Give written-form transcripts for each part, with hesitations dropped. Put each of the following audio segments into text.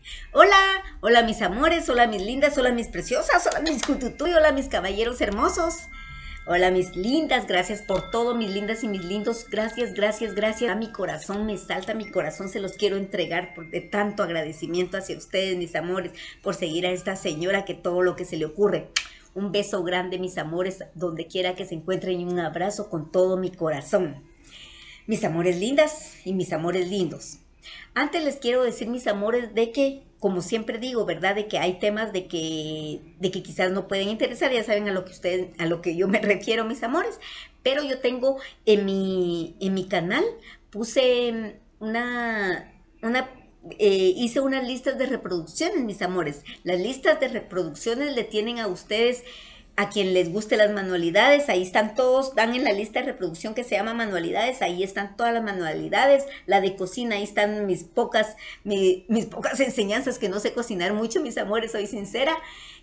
Hola, hola mis amores, hola mis lindas, hola mis preciosas, hola mis cututuy, hola mis caballeros hermosos. Hola mis lindas, gracias por todo, mis lindas y mis lindos, gracias, gracias, gracias. A mi corazón me salta, mi corazón se los quiero entregar de tanto agradecimiento hacia ustedes, mis amores, por seguir a esta señora que todo lo que se le ocurre. Un beso grande, mis amores, donde quiera que se encuentren y un abrazo con todo mi corazón. Mis amores lindas y mis amores lindos. Antes les quiero decir, mis amores, de que, como siempre digo, ¿verdad? De que hay temas de que quizás no pueden interesar, ya saben a lo que yo me refiero, mis amores. Pero yo tengo en mi canal, puse hice unas listas de reproducciones, mis amores. Las listas de reproducciones le tienen a ustedes, a quien les guste las manualidades, ahí están todos, dan en la lista de reproducción que se llama manualidades, ahí están todas las manualidades, la de cocina, ahí están mis pocas enseñanzas, que no sé cocinar mucho, mis amores, soy sincera,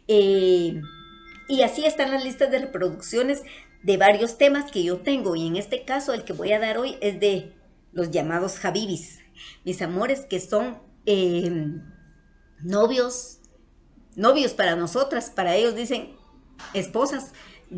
y así están las listas de reproducciones de varios temas que yo tengo, y en este caso el que voy a dar hoy es de los llamados habibis, mis amores, que son novios para nosotras, para ellos dicen esposas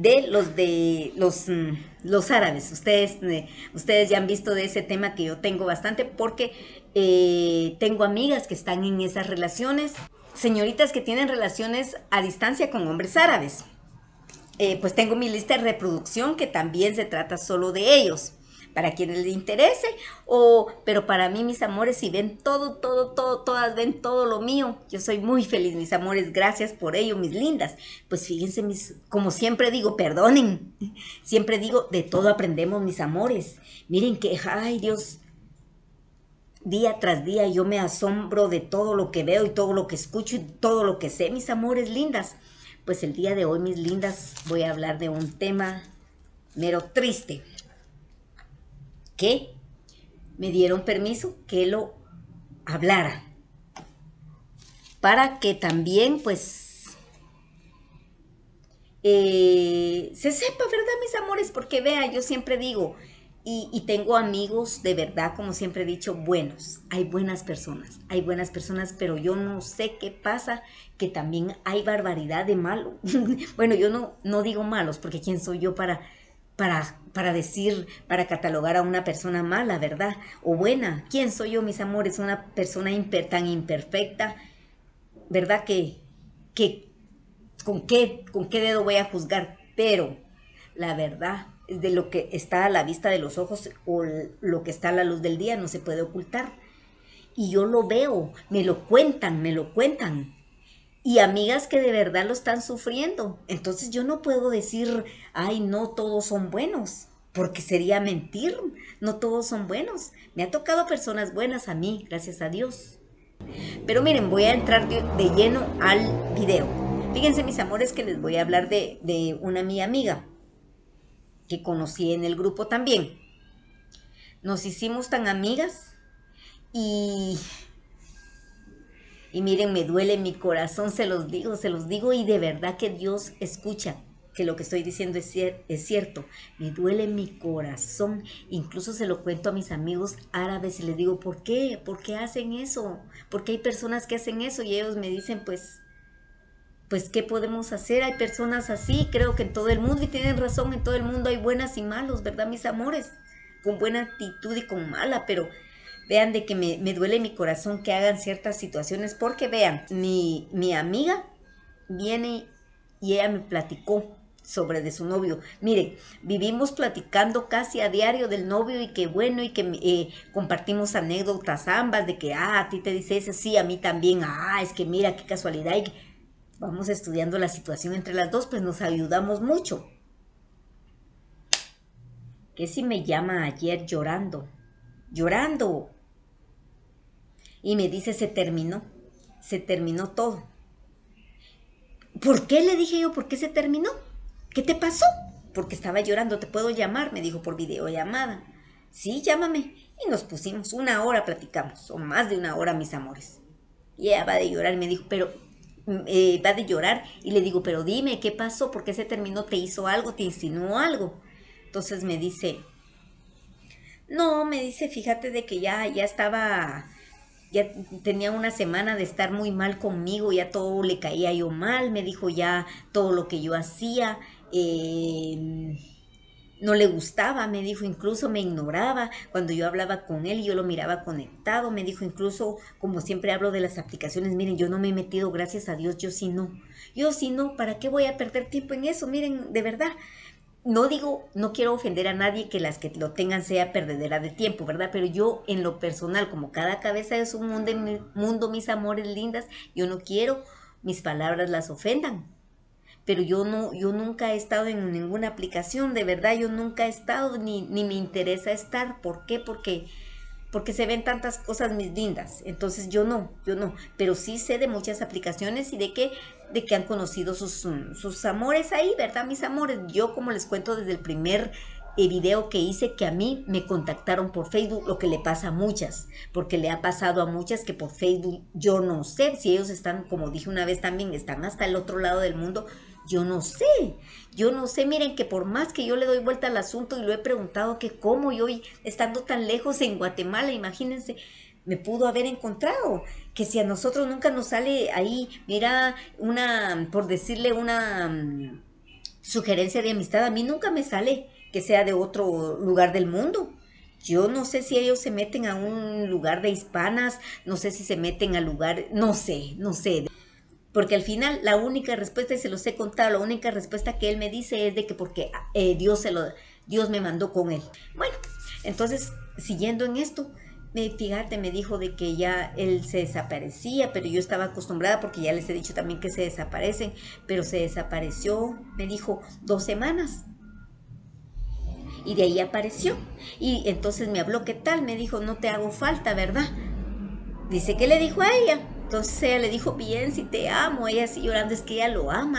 de los árabes. Ustedes ya han visto de ese tema que yo tengo bastante, porque tengo amigas que están en esas relaciones, señoritas que tienen relaciones a distancia con hombres árabes. Pues tengo mi lista de reproducción que también se trata solo de ellos, para quienes les interese, pero para mí, mis amores, si ven todo, todas ven todo lo mío, yo soy muy feliz, mis amores, gracias por ello, mis lindas. Pues fíjense, como siempre digo, perdonen, siempre digo, de todo aprendemos, mis amores. Miren que, ay Dios, día tras día yo me asombro de todo lo que veo y todo lo que escucho y todo lo que sé, mis amores lindas. Pues el día de hoy, mis lindas, voy a hablar de un tema mero triste, que me dieron permiso que lo hablara, para que también pues se sepa, ¿verdad, mis amores? Porque vean, yo siempre digo, y tengo amigos de verdad, como siempre he dicho, buenos, hay buenas personas, pero yo no sé qué pasa, que también hay barbaridad de malo. Bueno, yo no digo malos, porque ¿quién soy yo para decir, para catalogar a una persona mala, ¿verdad? O buena. ¿Quién soy yo, mis amores? Una persona tan imperfecta, ¿verdad? Que ¿con qué dedo voy a juzgar? Pero la verdad es de lo que está a la vista de los ojos, o lo que está a la luz del día, no se puede ocultar. Y yo lo veo, me lo cuentan. Y amigas que de verdad lo están sufriendo. Entonces yo no puedo decir, ay, no todos son buenos, porque sería mentir. No todos son buenos. Me ha tocado personas buenas a mí, gracias a Dios. Pero miren, voy a entrar de lleno al video. Fíjense, mis amores, que les voy a hablar de una mi amiga que conocí en el grupo también. Nos hicimos tan amigas y miren, me duele mi corazón, se los digo, y de verdad que Dios escucha que lo que estoy diciendo es cierto. Me duele mi corazón, incluso se lo cuento a mis amigos árabes y les digo, ¿por qué? ¿Por qué hacen eso? Porque hay personas que hacen eso y ellos me dicen, pues, ¿qué podemos hacer? Hay personas así, creo que en todo el mundo, y tienen razón, en todo el mundo hay buenas y malos, ¿verdad, mis amores? Con buena actitud y con mala, pero vean de que me duele mi corazón que hagan ciertas situaciones, porque vean, mi amiga viene y ella me platicó sobre de su novio. Miren, vivimos platicando casi a diario del novio, y que bueno, y que compartimos anécdotas ambas, de que, a ti te dice eso, sí, a mí también, es que mira, qué casualidad, y vamos estudiando la situación entre las dos, pues nos ayudamos mucho. Que si me llama ayer llorando, y me dice, se terminó todo. ¿Por qué? Le dije yo, ¿por qué se terminó? ¿Qué te pasó? Porque estaba llorando. ¿Te puedo llamar? Me dijo, por videollamada. Sí, llámame. Y nos pusimos 1 hora, platicamos, o más de 1 hora, mis amores. Y ella va de llorar, me dijo, pero va de llorar, y le digo, pero dime, ¿qué pasó? ¿Por qué se terminó? ¿Te hizo algo? ¿Te insinuó algo? Entonces me dice, no, me dice, fíjate de que ya estaba ya tenía una semana de estar muy mal conmigo, ya todo le caía yo mal, me dijo ya todo lo que yo hacía, no le gustaba, me dijo, incluso me ignoraba cuando yo hablaba con él y yo lo miraba conectado, me dijo incluso, como siempre hablo de las aplicaciones, miren, yo no me he metido, gracias a Dios, yo sí no, ¿para qué voy a perder tiempo en eso? Miren, de verdad, no digo, no quiero ofender a nadie que las que lo tengan sea perdedera de tiempo, ¿verdad? Pero yo en lo personal, como cada cabeza es un mundo, mis amores lindas, yo no quiero mis palabras las ofendan. Pero yo nunca he estado en ninguna aplicación, de verdad, yo nunca he estado, ni me interesa estar. ¿Por qué? Porque se ven tantas cosas mis lindas. Entonces yo no, pero sí sé de muchas aplicaciones y de que han conocido sus amores ahí, ¿verdad? Mis amores, yo como les cuento desde el primer video que hice, que a mí me contactaron por Facebook, lo que le pasa a muchas, porque le ha pasado a muchas que por Facebook, yo no sé si ellos están, como dije una vez también, están hasta el otro lado del mundo. Yo no sé, miren que por más que yo le doy vuelta al asunto y lo he preguntado que cómo yo estando tan lejos en Guatemala, imagínense, me pudo haber encontrado, que si a nosotros nunca nos sale ahí, mira, por decirle una sugerencia de amistad, a mí nunca me sale que sea de otro lugar del mundo. Yo no sé si ellos se meten a un lugar de hispanas, no sé si se meten al lugar, no sé. Porque al final la única respuesta, y se los he contado, la única respuesta que él me dice es de que porque Dios me mandó con él. Bueno, entonces, siguiendo en esto, fíjate, me dijo de que ya él se desaparecía, pero yo estaba acostumbrada porque ya les he dicho también que se desaparecen, pero se desapareció, me dijo, 2 semanas. Y de ahí apareció. Y entonces me habló, ¿qué tal? Me dijo, no te hago falta, ¿verdad? Dice que le dijo a ella. Entonces ella le dijo, bien, si te amo. Ella así llorando, es que ella lo ama.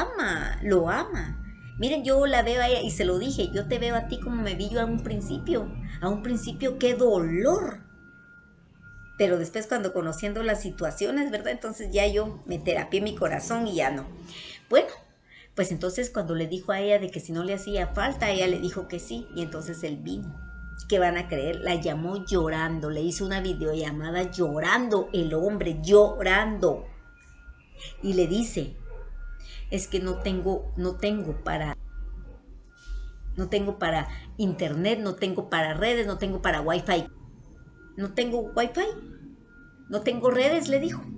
Miren, yo la veo a ella y se lo dije, yo te veo a ti como me vi yo a un principio. Qué dolor. Pero después cuando conociendo las situaciones, ¿verdad? Entonces ya yo me terapié mi corazón y ya no. Bueno, pues entonces cuando le dijo a ella de que si no le hacía falta, ella le dijo que sí. Y entonces él vino. ¿Qué van a creer? La llamó llorando, le hizo una videollamada llorando, el hombre llorando. Y le dice, es que no tengo para internet, no tengo para redes, no tengo para wifi. No tengo wifi, no tengo redes, le dijo.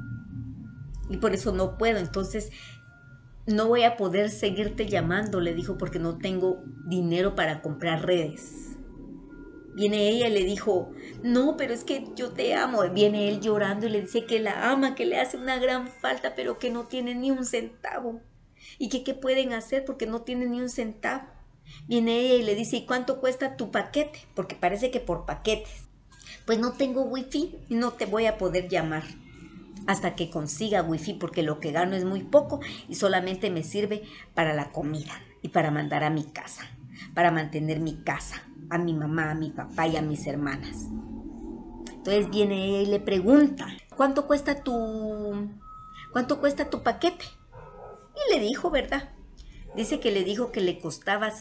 Y por eso no puedo, entonces no voy a poder seguirte llamando, le dijo, porque no tengo dinero para comprar redes. Viene ella y le dijo, no, pero es que yo te amo. Viene él llorando y le dice que la ama, que le hace una gran falta, pero que no tiene ni un centavo. Y que qué pueden hacer porque no tiene ni un centavo. Viene ella y le dice, ¿y cuánto cuesta tu paquete? Porque parece que por paquetes. Pues no tengo wifi y no te voy a poder llamar hasta que consiga wifi, porque lo que gano es muy poco y solamente me sirve para la comida y para mandar a mi casa, para mantener mi casa, a mi mamá, a mi papá y a mis hermanas. Entonces viene ella y le pregunta, ¿cuánto cuesta tu paquete? Y le dijo, ¿verdad? Dice que le dijo que le costaba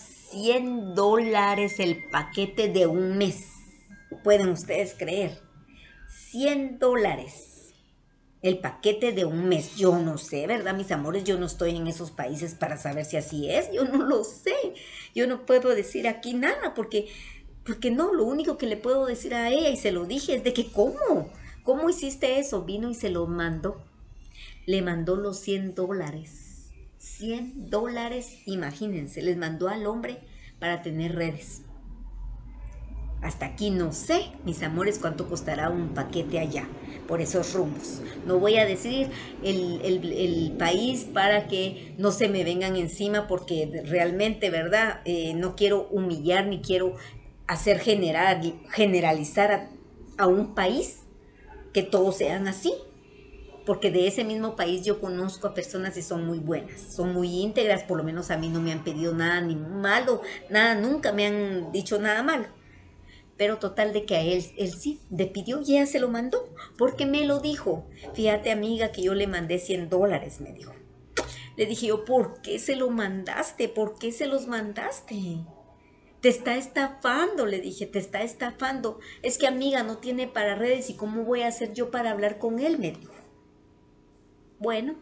$100 el paquete de un mes. ¿Pueden ustedes creer? $100 el paquete de un mes. Yo no sé, ¿verdad, mis amores? Yo no estoy en esos países para saber si así es. Yo no lo sé. Yo no puedo decir aquí nada porque no, lo único que le puedo decir a ella, y se lo dije, es de que ¿cómo hiciste eso? Vino y se lo mandó. Le mandó los $100. $100, imagínense, les mandó al hombre para tener redes. Hasta aquí no sé, mis amores, cuánto costará un paquete allá, por esos rumbos. No voy a decir el país para que no se me vengan encima, porque realmente, ¿verdad? No quiero humillar ni quiero hacer generalizar a un país, que todos sean así. Porque de ese mismo país yo conozco a personas y son muy buenas, son muy íntegras, por lo menos a mí no me han pedido nada ni malo, nada, nunca me han dicho nada malo. Pero total de que a él sí le pidió y ella se lo mandó, porque me lo dijo. Fíjate, amiga, que yo le mandé $100, me dijo. Le dije yo, ¿por qué se lo mandaste? ¿Por qué se los mandaste? Te está estafando, le dije, te está estafando. Es que amiga, no tiene para redes y ¿cómo voy a hacer yo para hablar con él? Me dijo. Bueno,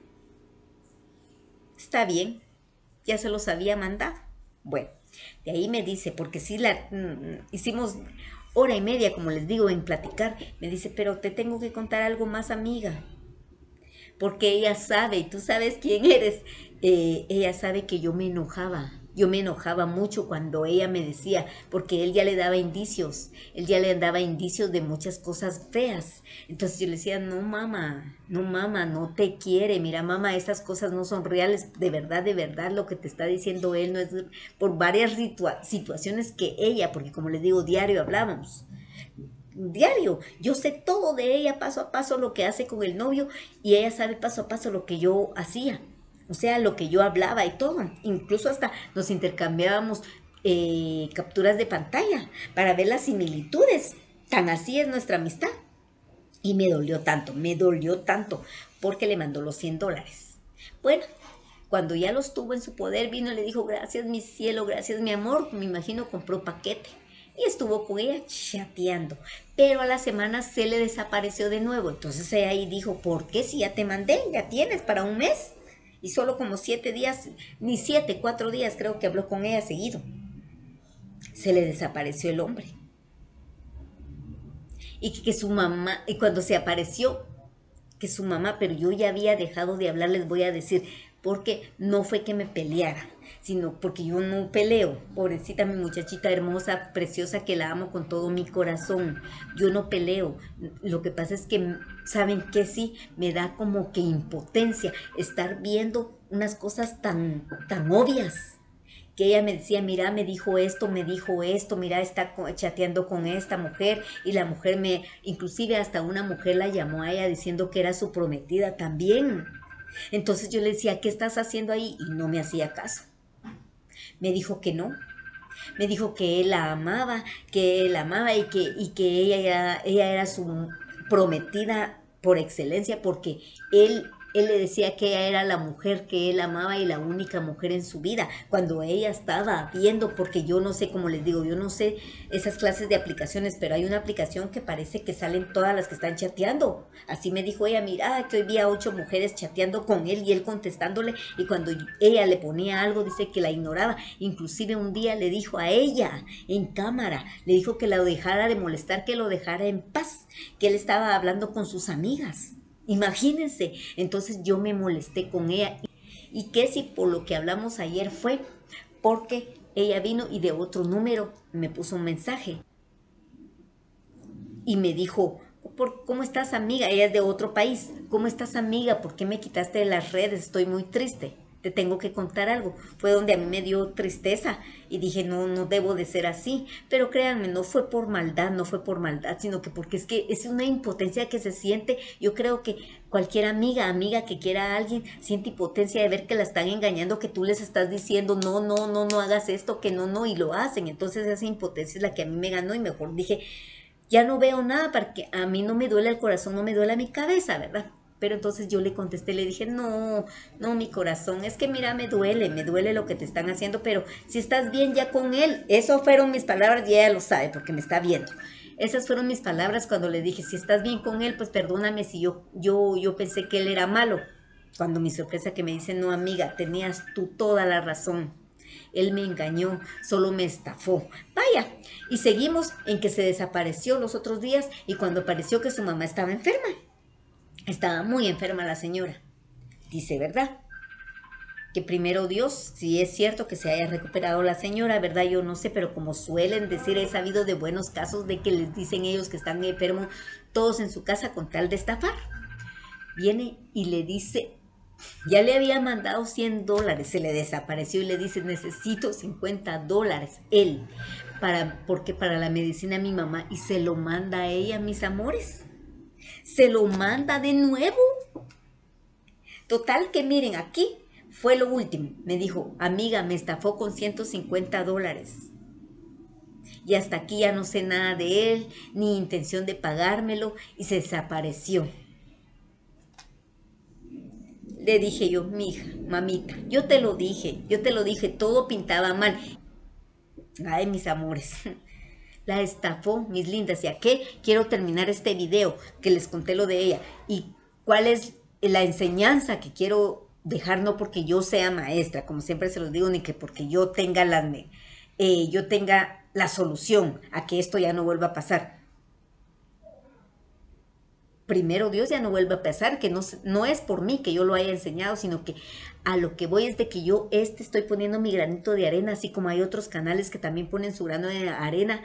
está bien, ya se los había mandado. Bueno, de ahí me dice, porque sí hicimos hora y media, como les digo, en platicar. Me dice, pero te tengo que contar algo más, amiga. Porque ella sabe, y tú sabes quién eres, ella sabe que yo me enojaba mucho cuando ella me decía, porque él ya le daba indicios, él ya le daba indicios de muchas cosas feas. Entonces yo le decía, no mamá, no te quiere, mira mamá, esas cosas no son reales, de verdad, lo que te está diciendo él no es por varias situaciones que ella, porque como les digo, diario hablábamos. Diario, yo sé todo de ella paso a paso lo que hace con el novio y ella sabe paso a paso lo que yo hacía, o sea, lo que yo hablaba y todo, incluso hasta nos intercambiábamos capturas de pantalla para ver las similitudes, tan así es nuestra amistad. Y me dolió tanto, porque le mandó los $100. Bueno, cuando ya los tuvo en su poder, vino y le dijo, gracias mi cielo, gracias mi amor, me imagino compró paquete. Y estuvo con ella chateando. Pero a la semana se le desapareció de nuevo. Entonces ella ahí dijo, ¿por qué si ya te mandé? Ya tienes para un mes. Y solo como 7 días, ni 7, 4 días creo que habló con ella seguido. Se le desapareció el hombre. Y que su mamá, y cuando se apareció, que su mamá, pero yo ya había dejado de hablar, les voy a decir, porque no fue que me peleara, sino porque yo no peleo. Pobrecita mi muchachita hermosa, preciosa, que la amo con todo mi corazón. Yo no peleo. Lo que pasa es que, ¿saben qué? Sí, me da como que impotencia estar viendo unas cosas tan obvias. Que ella me decía, mira, me dijo esto, mira, está chateando con esta mujer, y la mujer inclusive hasta una mujer la llamó a ella diciendo que era su prometida también. Entonces yo le decía, ¿qué estás haciendo ahí? Y no me hacía caso. Me dijo que no. Me dijo que él la amaba, y que ella era su prometida por excelencia, porque él le decía que ella era la mujer que él amaba y la única mujer en su vida, cuando ella estaba viendo, porque yo no sé, como les digo, yo no sé esas clases de aplicaciones, pero hay una aplicación que parece que salen todas las que están chateando. Así me dijo ella, mira, que hoy vi a 8 mujeres chateando con él y él contestándole, y cuando ella le ponía algo, dice que la ignoraba. Inclusive un día le dijo a ella en cámara, le dijo que la dejara de molestar, que lo dejara en paz, que él estaba hablando con sus amigas. Imagínense, entonces yo me molesté con ella. Y que si por lo que hablamos ayer fue porque ella vino y de otro número me puso un mensaje y me dijo, ¿cómo estás amiga? Ella es de otro país. ¿Cómo estás amiga? ¿Por qué me quitaste de las redes? Estoy muy triste. Te tengo que contar algo. Fue donde a mí me dio tristeza y dije, no debo de ser así. Pero créanme, no fue por maldad, sino que porque es una impotencia que se siente. Yo creo que cualquier amiga que quiera a alguien, siente impotencia de ver que la están engañando, que tú les estás diciendo, no hagas esto, que no, y lo hacen. Entonces esa impotencia es la que a mí me ganó y mejor dije, ya no veo nada porque a mí no me duele el corazón, no me duele mi cabeza, ¿verdad? Pero entonces yo le contesté, le dije, no, mi corazón, es que mira, me duele lo que te están haciendo, pero si estás bien ya con él, eso fueron mis palabras y ella lo sabe porque me está viendo. Esas fueron mis palabras cuando le dije, si estás bien con él, pues perdóname si yo pensé que él era malo. Cuando mi sorpresa que me dice, no amiga, tenías tú toda la razón. Él me engañó, solo me estafó. Vaya, y seguimos en que se desapareció los otros días y cuando pareció que su mamá estaba enferma. Estaba muy enferma la señora. Dice, ¿verdad? Que primero Dios, si es cierto que se haya recuperado la señora, ¿verdad? Yo no sé, pero como suelen decir, he sabido de buenos casos de que les dicen ellos que están enfermos todos en su casa con tal de estafar. Viene y le dice, ya le había mandado $100, se le desapareció y le dice, necesito $50, él, porque para la medicina a mi mamá, y se lo manda a ella, mis amores. Se lo manda de nuevo. Total que miren, aquí fue lo último. Me dijo, amiga, me estafó con $150. Y hasta aquí ya no sé nada de él, ni intención de pagármelo, y se desapareció. Le dije yo, mija, mamita, yo te lo dije, todo pintaba mal. Ay, mis amores, la estafó, mis lindas. ¿Y a qué quiero terminar este video que les conté lo de ella? ¿Y cuál es la enseñanza que quiero dejar? No porque yo sea maestra, como siempre se los digo, ni que porque yo tenga la solución a que esto ya no vuelva a pasar. Primero Dios ya no vuelve a pasar, que no es por mí que yo lo haya enseñado, sino que a lo que voy es de que yo estoy poniendo mi granito de arena, así como hay otros canales que también ponen su grano de arena,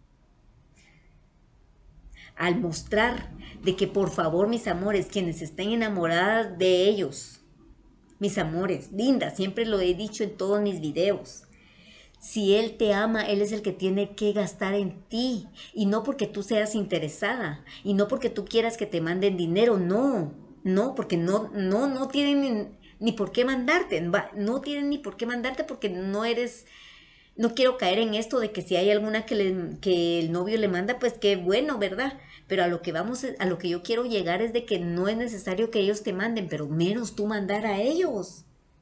al mostrar de que por favor, mis amores, quienes estén enamoradas de ellos, mis amores, lindas, siempre lo he dicho en todos mis videos, si él te ama, él es el que tiene que gastar en ti. Y no porque tú seas interesada. Y no porque tú quieras que te manden dinero. No, no, porque no tienen ni por qué mandarte. No tienen ni por qué mandarte porque no eres... No quiero caer en esto de que si hay alguna que el novio le manda, pues qué bueno, ¿verdad? Pero a lo que yo quiero llegar es de que no es necesario que ellos te manden, pero menos tú mandar a ellos.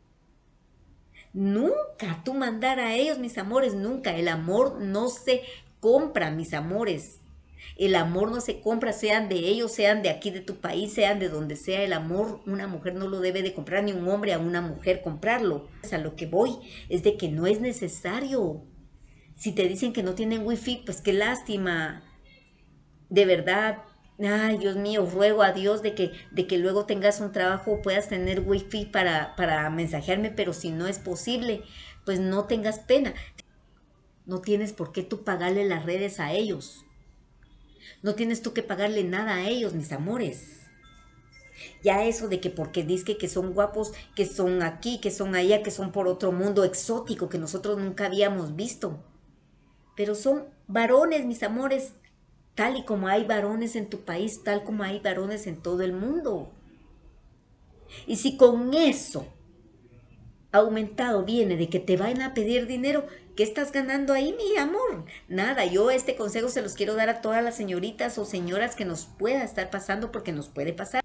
Nunca tú mandar a ellos, mis amores, nunca. El amor no se compra, mis amores. El amor no se compra, sean de ellos, sean de aquí, de tu país, sean de donde sea. El amor, una mujer no lo debe de comprar, ni un hombre a una mujer comprarlo. A lo que voy es de que no es necesario. Si te dicen que no tienen wifi, pues qué lástima. De verdad, ay, Dios mío, ruego a Dios de que luego tengas un trabajo, puedas tener wifi para mensajearme, pero si no es posible, pues no tengas pena. No tienes por qué tú pagarle las redes a ellos. No tienes tú que pagarle nada a ellos, mis amores. Ya eso de que porque dizque que son guapos, que son aquí, que son allá, que son por otro mundo exótico que nosotros nunca habíamos visto. Pero son varones, mis amores, tal y como hay varones en tu país, tal como hay varones en todo el mundo. Y si con eso aumentado viene de que te vayan a pedir dinero, ¿qué estás ganando ahí, mi amor? Nada, yo este consejo se los quiero dar a todas las señoritas o señoras que nos pueda estar pasando, porque nos puede pasar.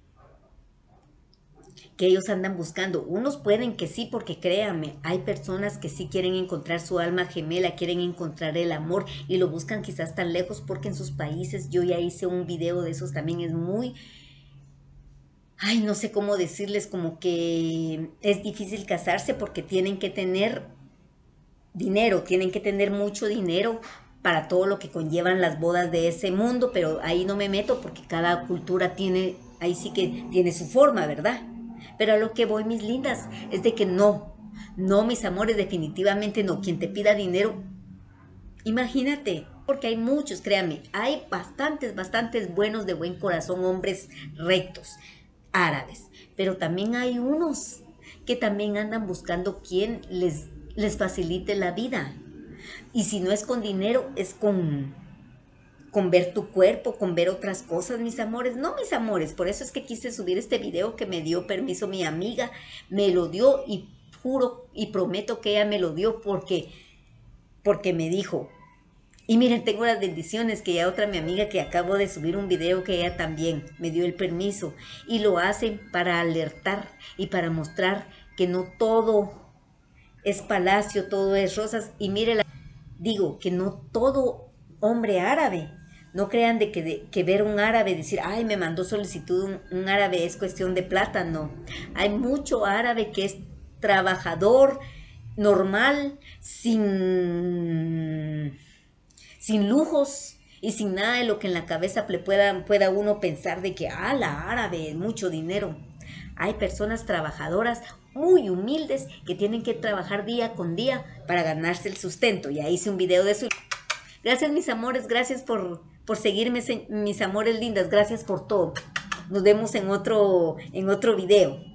Que ellos andan buscando. Unos pueden que sí, porque créanme, hay personas que sí quieren encontrar su alma gemela, quieren encontrar el amor y lo buscan quizás tan lejos porque en sus países, yo ya hice un video de esos también, es muy... Ay, no sé cómo decirles, como que es difícil casarse porque tienen que tener dinero, tienen que tener mucho dinero para todo lo que conllevan las bodas de ese mundo, pero ahí no me meto porque cada cultura tiene, ahí sí que tiene su forma, ¿verdad? Pero a lo que voy, mis lindas, es de que no, mis amores, definitivamente no. Quien te pida dinero, imagínate, porque hay muchos, créanme, hay bastantes buenos de buen corazón, hombres rectos, árabes, pero también hay unos que también andan buscando quien les facilite la vida. Y si no es con dinero, es con ver tu cuerpo, con ver otras cosas, mis amores. No, mis amores, por eso es que quise subir este video que me dio permiso mi amiga, me lo dio y juro y prometo que ella me lo dio porque me dijo. Y miren, tengo las bendiciones que ya otra mi amiga que acabo de subir un video que ella también me dio el permiso y lo hacen para alertar y para mostrar que no todo es palacio, todo es rosas. Y mire, digo que no todo hombre árabe, no crean de que ver un árabe, decir, ay, me mandó solicitud un árabe, es cuestión de plata, no. Hay mucho árabe que es trabajador, normal, sin lujos y sin nada de lo que en la cabeza pueda uno pensar de que, la árabe, mucho dinero. Hay personas trabajadoras muy humildes que tienen que trabajar día con día para ganarse el sustento. Ya hice un video de eso. Gracias, mis amores, gracias por seguirme, mis amores lindas, gracias por todo. Nos vemos en otro video.